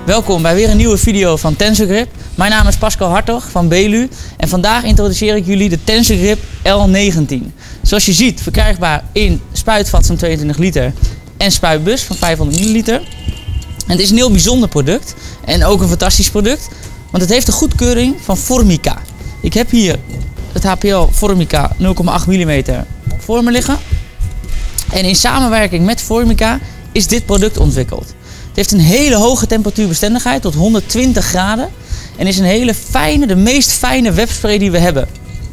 Welkom bij weer een nieuwe video van Tensorgrip. Mijn naam is Pascal Hartog van Belu en vandaag introduceer ik jullie de Tensorgrip L19. Zoals je ziet verkrijgbaar in spuitvat van 22 liter en spuitbus van 500 milliliter. En het is een heel bijzonder product en ook een fantastisch product, want het heeft de goedkeuring van Formica. Ik heb hier het HPL Formica 0,8 mm voor me liggen. En in samenwerking met Formica is dit product ontwikkeld. Het heeft een hele hoge temperatuurbestendigheid tot 120 graden en is een hele fijne, de meest fijne webspray die we hebben.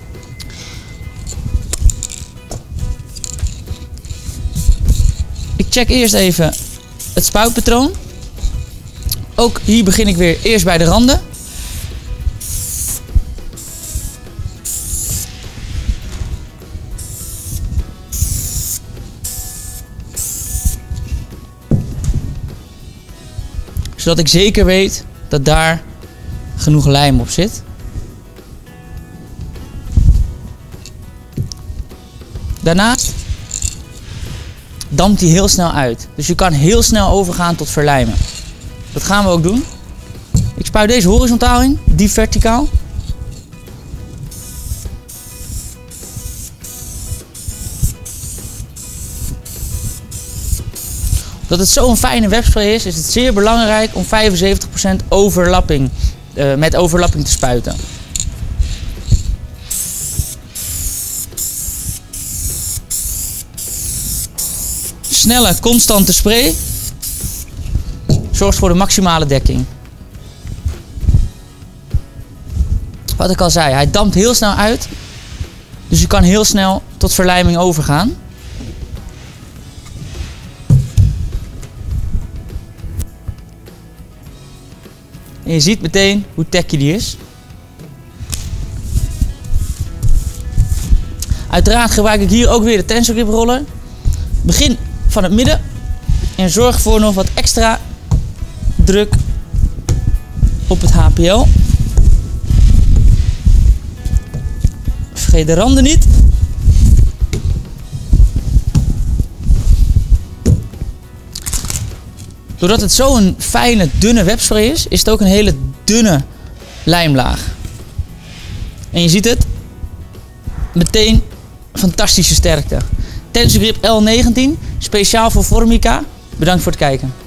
Ik check eerst even het spuitpatroon. Ook hier begin ik weer eerst bij de randen. Zodat ik zeker weet dat daar genoeg lijm op zit. Daarnaast dampt hij heel snel uit. Dus je kan heel snel overgaan tot verlijmen. Dat gaan we ook doen. Ik spuit deze horizontaal in, die verticaal. Dat het zo'n fijne webspray is het zeer belangrijk om 75% overlapping, met overlapping te spuiten. Snelle, constante spray zorgt voor de maximale dekking. Wat ik al zei, hij dampt heel snel uit, dus je kan heel snel tot verlijming overgaan. En je ziet meteen hoe tacky die is. Uiteraard gebruik ik hier ook weer de Tensorgrip roller. Begin van het midden en zorg voor nog wat extra druk op het HPL. Vergeet de randen niet. Doordat het zo'n fijne, dunne webspray is, is het ook een hele dunne lijmlaag. En je ziet het, meteen fantastische sterkte. Tensorgrip L19, speciaal voor Formica. Bedankt voor het kijken.